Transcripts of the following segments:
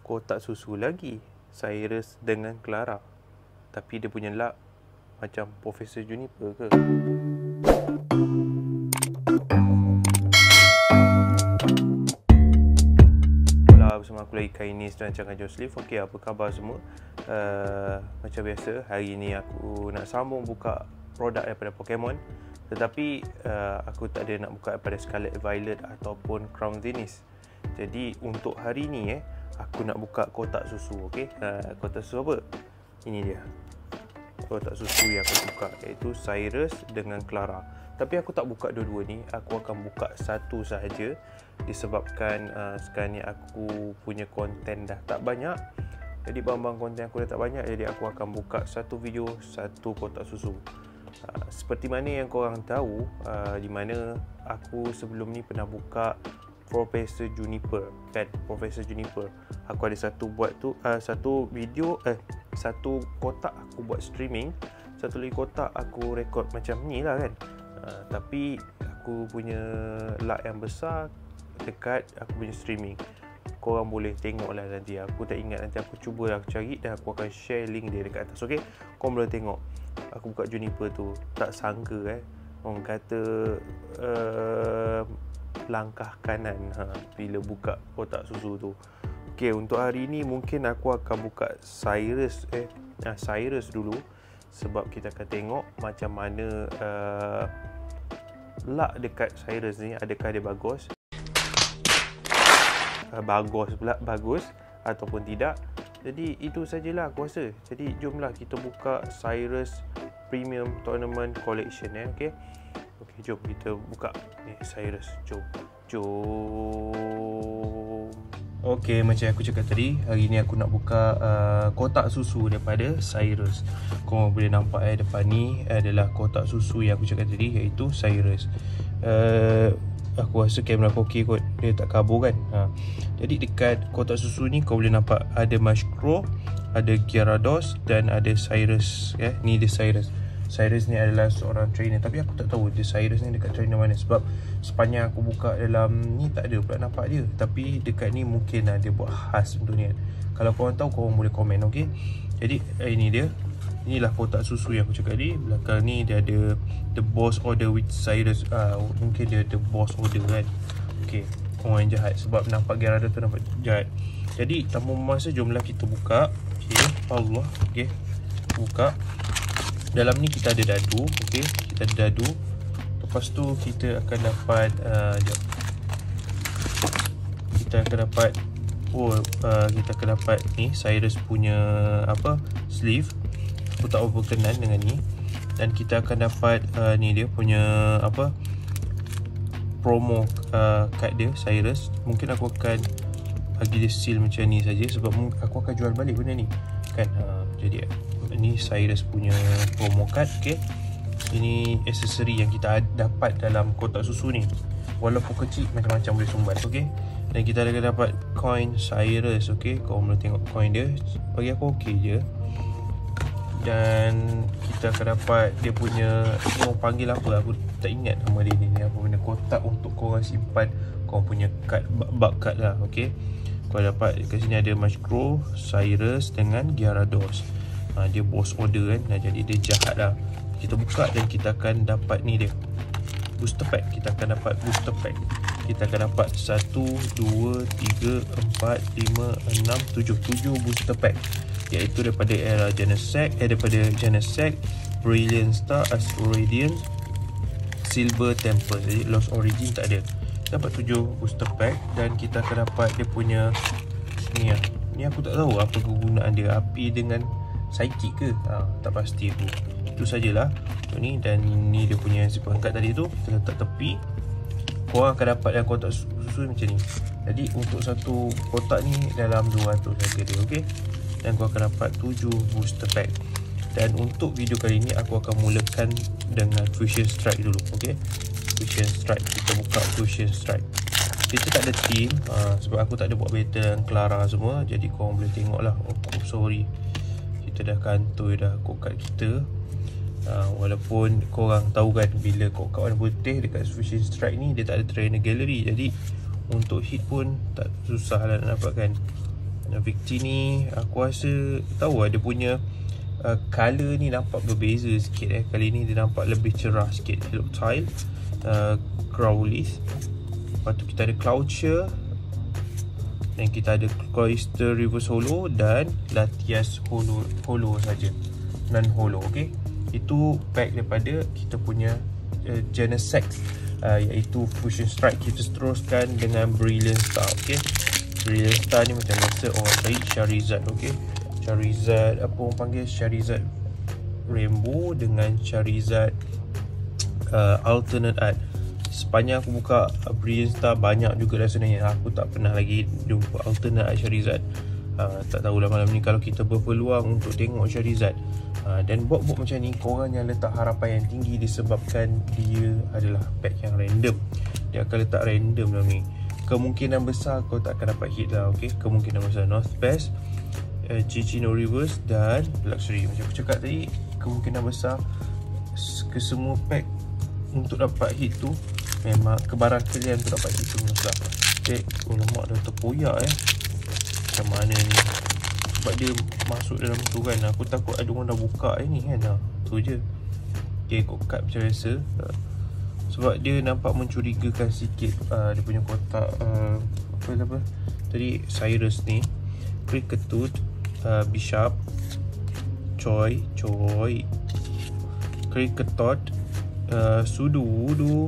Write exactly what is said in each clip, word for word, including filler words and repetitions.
kotak susu lagi, Cyrus dengan Clara. Tapi dia punya luck macam Profesor Juniper ke? Hola, bersama aku lagi Kainis dan Rancangan Josleaf. Okey, apa khabar semua? Uh, macam biasa, hari ni aku nak sambung buka produk daripada Pokemon. Tetapi uh, aku tak ada nak buka daripada Scarlet Violet ataupun Crown Zenith. Jadi untuk hari ni eh, aku nak buka kotak susu. Okey, uh, kotak susu apa? Ini dia kotak susu yang aku buka, iaitu Cyrus dengan Clara. Tapi aku tak buka dua-dua ni, aku akan buka satu sahaja. Disebabkan uh, sekarang ni aku punya konten dah tak banyak. Jadi barang-barang konten aku dah tak banyak, jadi aku akan buka satu video, satu kotak susu. Uh, seperti mana yang korang tahu, uh, di mana aku sebelum ni pernah buka Profesor Juniper, kan? Profesor Juniper. Aku ada satu buat tu, uh, satu video, eh, satu kotak aku buat streaming, satu lagi kotak aku rekod macam ni lah, kan? Uh, tapi aku punya luck yang besar dekat aku punya streaming. Korang boleh tengok lah nanti. Aku tak ingat, nanti aku cuba aku cari dan aku akan share link dia dekat atas. Okay, korang boleh tengok. Aku buka Juniper tu, tak sangka eh, orang kata uh, langkah kanan ha, bila buka kotak susu tu. Okay, untuk hari ni mungkin aku akan buka Cyrus eh nah, Cyrus dulu, sebab kita akan tengok macam mana uh, luck dekat Cyrus ni, adakah dia bagus uh, bagus pula bagus ataupun tidak. Jadi itu sajalah aku rasa. Jadi jomlah kita buka Cyrus Premium Tournament Collection eh. Okay, okay, jom kita buka ni Cyrus. Jom Jom Okay, macam aku cakap tadi, hari ni aku nak buka uh, kotak susu daripada Cyrus. Korang boleh nampak eh, depan ni adalah kotak susu yang aku cakap tadi, iaitu Cyrus. uh, Aku rasa kamera aku okey kot, dia tak kabur kan. ha. Jadi dekat kotak susu ni kau boleh nampak ada Mushroom, ada Gyarados dan ada Cyrus eh. Ni dia Cyrus. Cyrus ni adalah seorang trainer, tapi aku tak tahu dia Cyrus ni dekat trainer mana, sebab sepanjang aku buka dalam ni tak ada pula nampak dia. Tapi dekat ni mungkin lah dia buat khas untuk ni kan. Kalau korang tahu, korang boleh komen. Okay, jadi eh, ini dia. Inilah kotak susu yang aku cakap tadi. Belakang ni dia ada The Boss Order with Cyrus. uh, Mungkin dia The Boss Order kan. Okay, orang yang jahat, sebab nampak Gyarados tu nampak jahat. Jadi tanpa masa, jomlah kita buka. Okay, Allah. Okay, buka. Dalam ni kita ada dadu. Okay, kita ada dadu. Lepas tu kita akan dapat uh, Kita akan dapat Oh uh, kita akan dapat ni Cyrus punya apa, sleeve. Aku tak berkenan dengan ni. Dan kita akan dapat uh, ni dia punya apa, promo uh, card dia Cyrus. Mungkin aku akan bagi dia seal macam ni saja, sebab aku akan jual balik benda ni kan. uh, Jadi ni Cyrus punya promo card. Okay, ini aksesori yang kita dapat dalam kotak susu ni. Walaupun kecil, macam-macam boleh sumbat. Okay, dan kita akan dapat coin Cyrus. Okay, kau boleh tengok coin dia. Bagi aku okey je. Dan kita akan dapat dia punya, orang panggil apa, aku tak ingat nama dia ni, apa benda, kotak untuk korang simpan korang punya kad, bug card lah. Okay, kau dapat kat sini ada Mushroom, Cyrus dengan Gyarados. ha, Dia boss order kan. nah, Jadi dia jahat lah. Kita buka dan kita akan dapat ni dia, booster pack. Kita akan dapat booster pack. Kita akan dapat satu, dua, tiga, empat, lima, enam, tujuh tujuh booster pack, iaitu daripada era Genesect, eh, daripada Genesect, Brilliant Star, Astro Radiant, Silver Temple. Jadi Lost Origin tak ada. Dapat tujuh booster pack. Dan kita akan dapat dia punya ni lah. Ni aku tak tahu apa kegunaan dia, api dengan psychic ke, ha, tak pasti aku. Itu sajalah untuk ni. Dan ni dia punya simpan kad tadi tu, kita letak tepi. Korang akan dapat yang kotak susu macam ni. Jadi untuk satu kotak ni dalam dua ratus harga dia. Okay, dan kau akan dapat tujuh booster pack. Dan untuk video kali ni aku akan mulakan dengan Fusion Strike dulu. Okay, Fusion Strike. Kita buka Fusion Strike. Kita tak ada team uh, sebab aku tak ada buat battle dan Clara semua. Jadi korang boleh tengok lah. Oh, sorry, kita dah kantoi dah code kita. uh, Walaupun korang tahu kan, bila code warna putih dekat Fusion Strike ni, dia tak ada trainer gallery. Jadi untuk hit pun tak susah lah nak dapatkan. Victini aku rasa tahu ada punya uh, color ni nampak berbeza sikit eh. Kali ni dia nampak lebih cerah sikit. Hello Tile, uh, Growlithe. Lepas tu kita ada Cloudshare, dan kita ada Cloyster Reverse Holo dan Latias Holo, Holo saja, non Holo. Okay, itu pack daripada kita punya uh, Genesect, uh, iaitu Fusion Strike. Kita teruskan dengan Brilliant Star. Okay, Brilliant Star ni macam biasa orang cari Charizard. Okay, Charizard apa orang panggil, Charizard Rainbow dengan Charizard uh, Alternate Art. Sepanjang aku buka uh, Brilliant Star, banyak juga dah sebenarnya. Aku tak pernah lagi jumpa Alternate Art Charizard. uh, Tak tahulah malam ni kalau kita berpeluang untuk tengok Charizard. uh, Dan box-box macam ni korang yang letak harapan yang tinggi disebabkan dia adalah pack yang random. Dia akan letak random dalam ni. Kemungkinan besar kau tak akan dapat hit lah. Okay, kemungkinan besar Northwest, uh, Chichino Reverse dan Luxury. Macam aku cakap tadi, kemungkinan besar ke semua pack untuk dapat hit tu memang kebarang kalian untuk dapat hit tu besar. Okay, oh lemak dah terpoyak eh. Macam mana ni, sebab dia masuk dalam tu kan. Aku takut ada orang dah buka ni kan. Nah, tu je. Okay, kau cut macam biasa. Sebab dia nampak mencurigakan sikit. uh, Dia punya kotak uh, apa apa tadi, Cyrus ni, Cricketut, uh, Bishop, Choi Choi Cricketot, uh, Sudowoodo,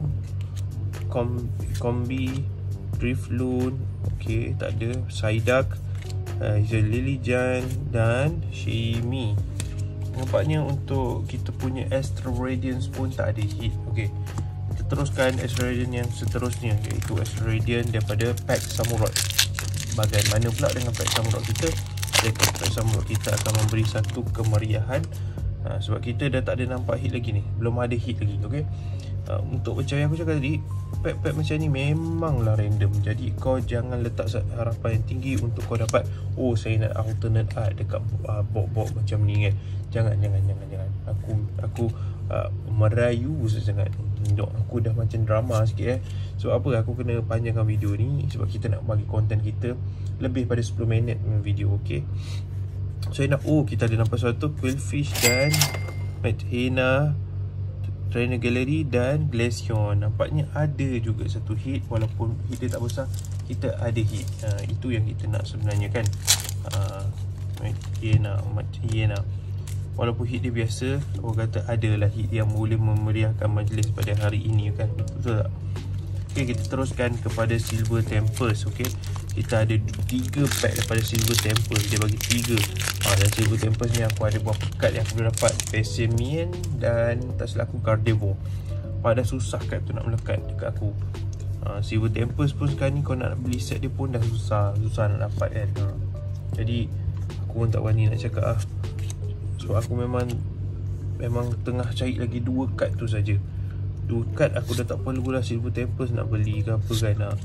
Kom, Kombi, Drifloon. Okay, tak ada. Psyduck, uh, Lilijan dan Shimi. Nampaknya untuk kita punya Astral Radiance pun tak ada hit. Okay, kita teruskan Astral Radiance yang seterusnya, iaitu Astral Radiance daripada pack Samurott. Bagaimana pula dengan pack Samurott kita? Adakah pack Samurott kita akan memberi satu kemeriahan? Ha, sebab kita dah tak ada nampak hit lagi ni. Belum ada hit lagi. Okay, uh, untuk macam yang aku cakap tadi, pack-pack macam ni memanglah random. Jadi kau jangan letak harapan yang tinggi untuk kau dapat, oh saya nak alternate art dekat uh, box-box macam ni kan. Jangan, jangan, jangan, jangan. Aku aku uh, merayu sangat. Tunjuk aku dah macam drama sikit eh. Sebab apa aku kena panjangkan video ni? Sebab kita nak bagi konten kita lebih pada sepuluh minit video. Okay, so nak, oh kita ada nampak satu Quillfish dan Medhena, Trainer Gallery dan Glaceon. Nampaknya ada juga satu hit, walaupun hit dia tak besar, kita ada hit. uh, Itu yang kita nak sebenarnya kan. uh, Medhena, Medhena walaupun hit dia biasa, orang kata adalah hit yang boleh memeriahkan majlis pada hari ini kan. Betul tak? Okay, kita teruskan kepada Silver Tempest. Okay, kita ada tiga pack daripada Silver Tempest. Dia bagi tiga. ha, Dan Silver Tempest ni aku ada beberapa kad yang aku boleh dapat, Pessimian dan tak silap aku Gardevoir. Pada susah kad tu nak melekat dekat aku. ha, Silver Tempest pun sekarang ni kau nak beli set dia pun dah susah. Susah nak dapat kan. ha. Jadi aku pun tak berani nak cakap lah. So aku memang Memang tengah cari lagi dua kad tu saja. Dua kad aku dah tak perlu lah Silver Tempest nak beli ke apa kan. ha.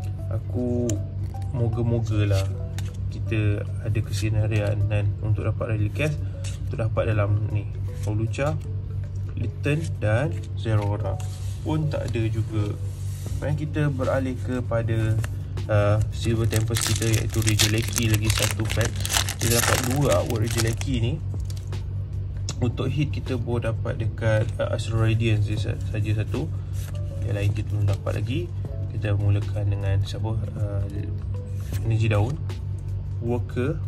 Aku moga-moga lah kita ada kesenarian dan untuk dapat rally cash, untuk dapat dalam ni Holucha, Litten dan Zerora pun tak ada juga. Sekarang kita beralih kepada uh, Silver Tempest kita, iaitu Regieleki. Lagi satu pack. Kita dapat dua artwork Regieleki ni. Untuk hit kita boleh dapat dekat uh, Astral Radiance saja satu. Yang lain kita belum dapat lagi. Kita mulakan dengan siapa? Uh, Energy Daun, Worker,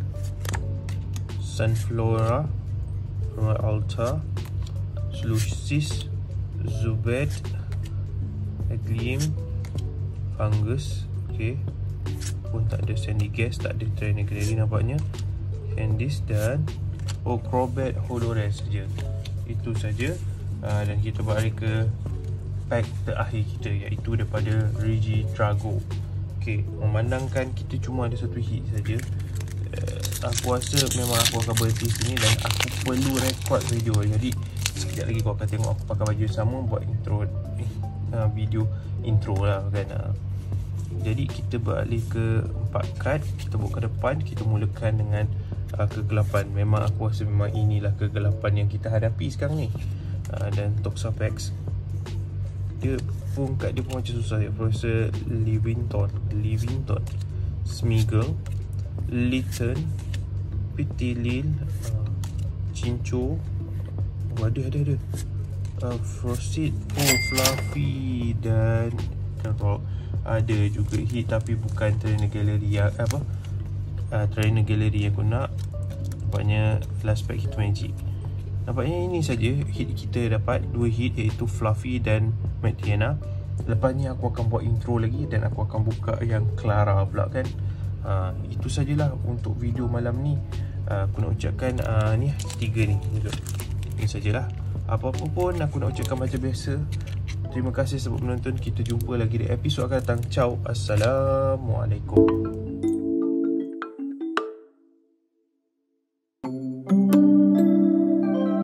Sunflora, Alta, Slushis, Zubat, Gleam, Fungus. Okay, pun tak ada Sandy Gas, tak ada Trainer Gallery nampaknya. Candice dan oh Crobat Holores saja. Itu saja. uh, Dan kita balik ke pack terakhir kita, iaitu daripada Regidrago. Okay, memandangkan kita cuma ada satu hit saja, uh, aku rasa memang aku akan berhenti sini dan aku perlu rekod video. Jadi sekejap lagi kau akan tengok aku pakai baju sama buat intro uh, video intro lah kan. uh. Jadi kita beralih ke empat kad. Kita buka ke depan. Kita mulakan dengan uh, kegelapan. Memang aku rasa memang inilah kegelapan yang kita hadapi sekarang ni. uh, Dan Toxapex, dia pun kat dia pun macam susah ya. Professor Livington, Livington, Smeagol, Litten, Pitilil, uh, Cinco. Oh, ada ada ada. Uh, Frosted, oh Fluffy dan Rock. Ada juga hit tapi bukan Trainer Gallery yang apa? Uh, Trainer Gallery yang aku nak. Nampaknya last pack Hit Magic. Nampaknya ini saja hit kita dapat. Dua hit iaitu Fluffy dan Mediana. Lepas ni aku akan buat intro lagi dan aku akan buka yang Clara pula kan. uh, Itu sajalah untuk video malam ni. uh, Aku nak ucapkan uh, ni tiga ni Ini sajalah. Apa-apa pun aku nak ucapkan macam biasa. Terima kasih sebab menonton. Kita jumpa lagi di episod akan datang. Ciao. Assalamualaikum.